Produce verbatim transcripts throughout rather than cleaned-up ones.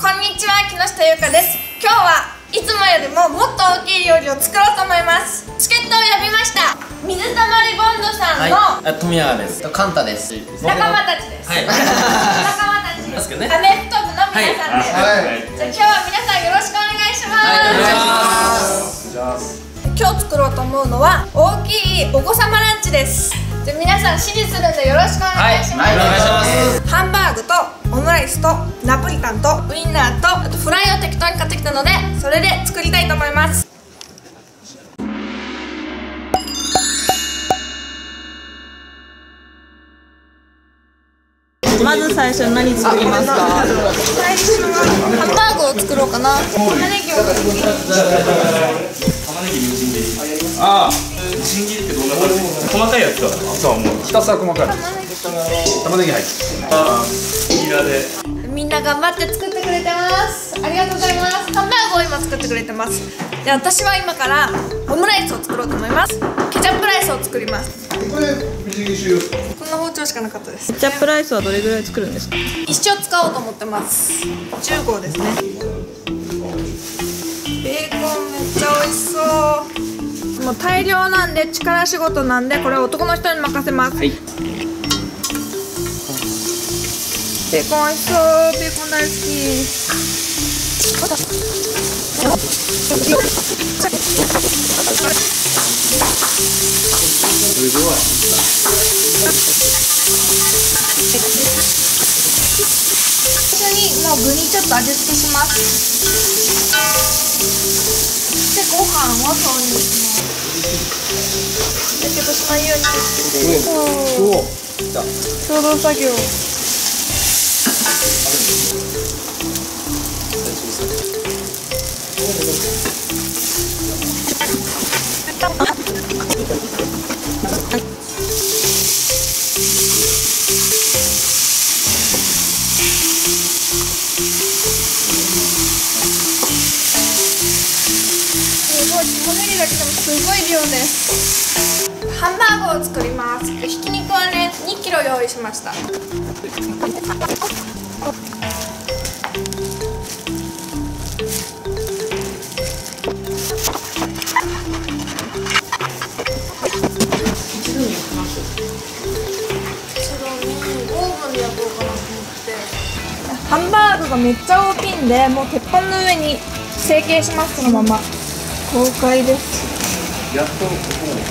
こんにちは、木下ゆうかです。今日はいつもよりももっと大きい料理を作ろうと思います。助っ人を呼びました。水溜りボンドさんの、 はい、富永です。カンタです。 仲間たちです。はい、仲間たちです。アメフト部の皆さんです。じゃあ今日は皆さんよろしくお願いします。お願いします。今日作ろうと思うのは大きいお子様ランチです。じゃあ皆さん指示するんでよろしくお願いします。ハンバーグとオムライスとナポリタンとウインナーとあとフライを適当に買ってきたのでそれで作りたいと思います。 まず最初に何作りますか？ 最初はハンバーグを作ろうかな。玉ねぎを玉ねぎみじん切り。ああ、みじん切りってどんな感じ？細かいやつだ。そう、もうひたすら細かい。玉ねぎ入って。ああ、ニラで。 みんな頑張って作ってくれてます。ありがとうございます。ハンバーグを今作ってくれてます。で、私は今からオムライスを作ろうと思います。ケチャップライスを作ります。 これみじん切りしよう。 こんな包丁しかなかったです。 ケチャップライスはどれぐらい作るんですか？ 一生使おうと思ってます。じゅうごうですね。ベーコンめっちゃ美味しそう。もう大量なんで力仕事なんでこれは男の人に任せます。はい、ベーコン美味しそう。ベーコン大好き。 すごい。 最初にもう具にちょっと味付けします。でご飯を投入します。やけどしないように気をつけて。共同作業。玉ねぎだけでもすごい量です。ハンバーグを作ります。ひき肉はねにキロ用意しました。ハンバーグがめっちゃ大きいんでもう鉄板の上に成形します。そのまま公開です。 やっとここ。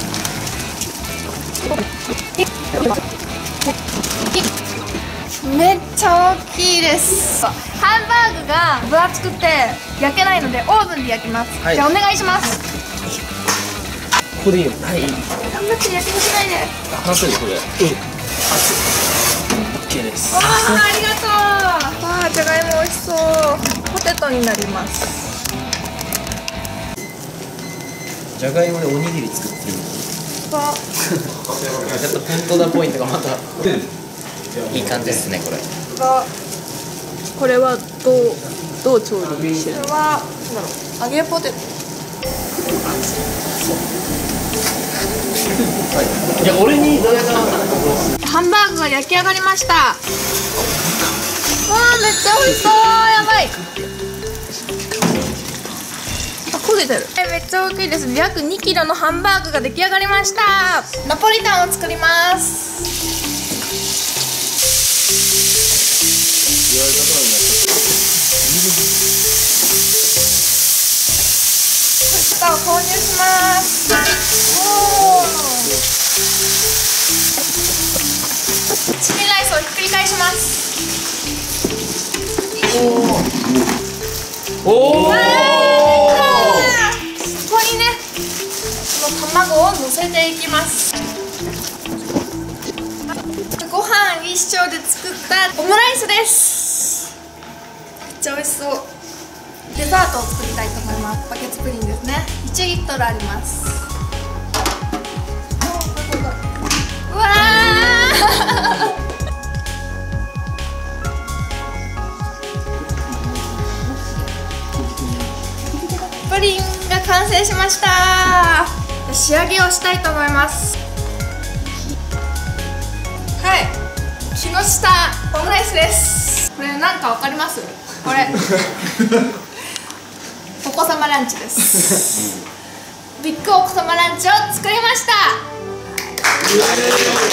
めっちゃ大きいです。ハンバーグが分厚くて焼けないのでオーブンで焼きます。はい、じゃあお願いします。 ここでいいよ。はい。 頑張って焼きもしないで。 本当にこれ。うん。オッケーです。 わあ、ありがとう。わあ、じゃがいも美味しそう。ポテトになります。 じゃがいもでおにぎり作ってる。 そう。 ちょっと本当だポイントがまたいい感じですねこれ。 これはどうどう調理してる？ これはなんだろう、揚げポテト。 いや俺にどれかハンバーグが焼き上がりました。わあ、めっちゃ美味しそう。やばい。焦げてる。え、めっちゃ大きいです。約にキロのハンバーグが出来上がりました。ナポリタンを作ります。パスタを投入します。おー。チキンライスをひっくり返します。おー。おー。ここにね、この卵を乗せていきます。ご飯一升で作ったオムライスです。めっちゃ美味しそう。デザートを作りたいと思います。バケツプリンですね。いちリットルあります。うわープリンが完成しました。仕上げをしたいと思います。はい、木下オムライスです。これなんかわかります？ これお子様ランチですビッグお子様ランチを作りました。